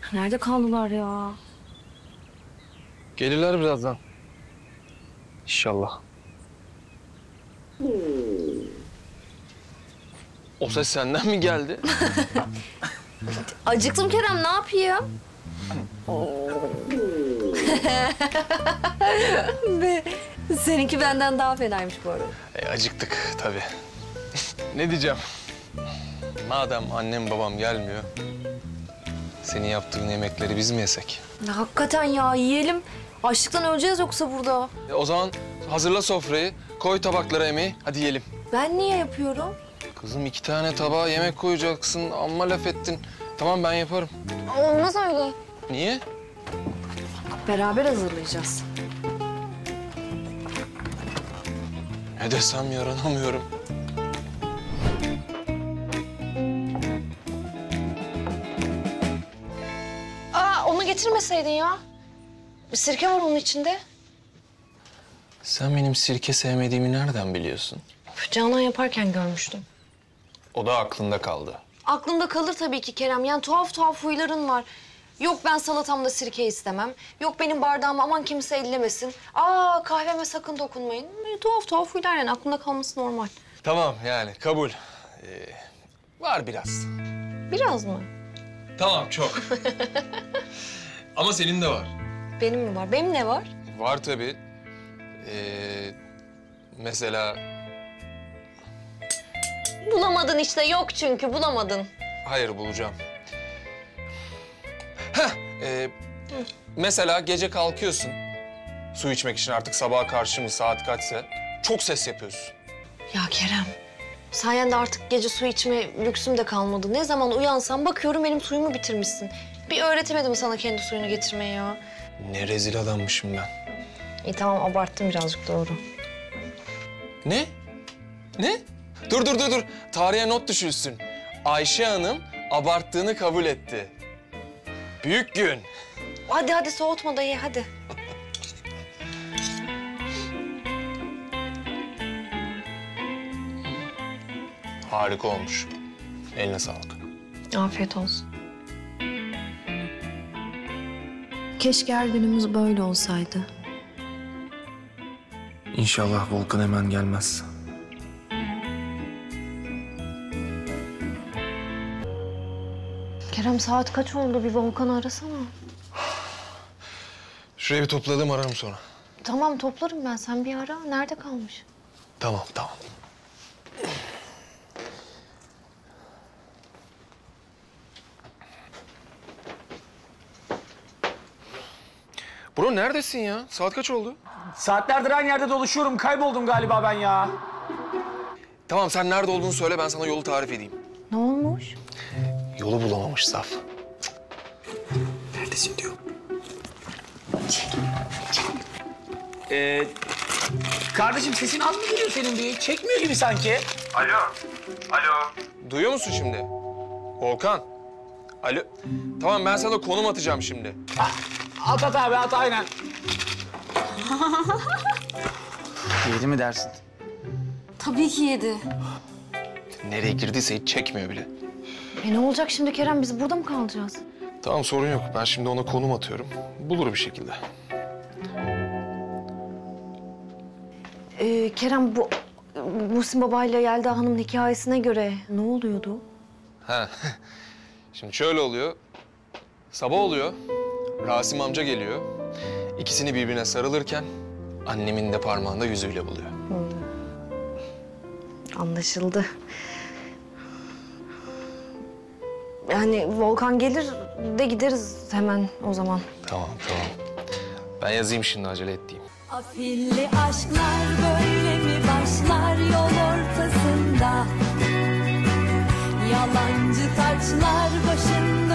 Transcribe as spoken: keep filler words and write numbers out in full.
Nerede kaldılar ya? Gelirler birazdan. İnşallah. O ses senden mi geldi? Acıktım Kerem, ne yapayım? Be, seninki benden daha fenaymış bu arada. E, acıktık tabii. Ne diyeceğim? Madem annem babam gelmiyor, senin yaptığın yemekleri biz mi yesek? Ya, hakikaten ya, yiyelim. Açlıktan öleceğiz yoksa burada. E, o zaman hazırla sofrayı, koy tabaklara yemeği, hadi yiyelim. Ben niye yapıyorum? Kızım iki tane tabağa yemek koyacaksın, amma laf ettin. Tamam ben yaparım. Olmaz öyle. Niye? Beraber hazırlayacağız. Ne desem yaranamıyorum. Aa, onu getirmeseydin ya. Bir sirke var onun içinde. Sen benim sirke sevmediğimi nereden biliyorsun? Canan yaparken görmüştüm. O da aklında kaldı. Aklımda kalır tabii ki Kerem. Yani tuhaf tuhaf huyların var. Yok ben salatamda sirke istemem. Yok benim bardağımı aman kimse ellemesin. Aa kahveme sakın dokunmayın. Böyle tuhaf tuhaf huylar yani aklımda kalması normal. Tamam yani kabul. Ee, var biraz. Biraz mı? Tamam çok. Ama senin de var. Benim mi var? Benim ne var? Var tabii. Ee, mesela... Bulamadın işte. Yok çünkü bulamadın. Hayır bulacağım. Heh, e, mesela gece kalkıyorsun. Su içmek için artık sabaha karşı mı saat kaçsa çok ses yapıyorsun. Ya Kerem, sayende artık gece su içme lüksüm de kalmadı. Ne zaman uyansam bakıyorum benim suyumu bitirmişsin. Bir öğretemedim sana kendi suyunu getirmeyi ya. Ne rezil adammışım ben. İyi tamam abarttım birazcık doğru. Ne? Ne? Dur dur dur dur. Tarihe not düşülsün. Ayşe Hanım abarttığını kabul etti. Büyük gün. Hadi hadi soğutma da ye hadi. Harika olmuş. Eline sağlık. Afiyet olsun. Keşke her günümüz böyle olsaydı. İnşallah Volkan hemen gelmez. Kerem saat kaç oldu? Bir Volkan'ı arasana. Şurayı bir topladım ararım sonra. Tamam toplarım ben. Sen bir ara. Nerede kalmış? Tamam tamam. Bro neredesin ya? Saat kaç oldu? Saatlerdir aynı yerde dolaşıyorum. Kayboldum galiba ben ya. Tamam sen nerede olduğunu söyle ben sana yolu tarif edeyim. Ne olmuş? Yolu bulamamış Saf. Neredesin diyor. Ee, kardeşim sesin az mı geliyor senin bir? Çekmiyor gibi sanki. Alo, alo. Duyuyor musun şimdi? Volkan. Alo. Tamam ben sana konum atacağım şimdi. At at abi at aynen. Yedi mi dersin? Tabii ki yedi. Nereye girdiyse hiç çekmiyor bile. E ne olacak şimdi Kerem? Biz burada mı kalacağız? Tamam sorun yok. Ben şimdi ona konum atıyorum. Bulur bir şekilde. Ee, Kerem bu Muhsin Baba ile Yelda Hanım'ın hikayesine göre ne oluyordu? Ha. Şimdi şöyle oluyor. Sabah oluyor. Rasim amca geliyor. İkisini birbirine sarılırken annemin de parmağında yüzüğüyle buluyor. Anlaşıldı. Yani Volkan gelir de gideriz hemen o zaman. Tamam tamam. Ben yazayım şimdi acele ettiğim. Afilli aşklar böyle mi başlar yol ortasında? Yalancı taçlar başında.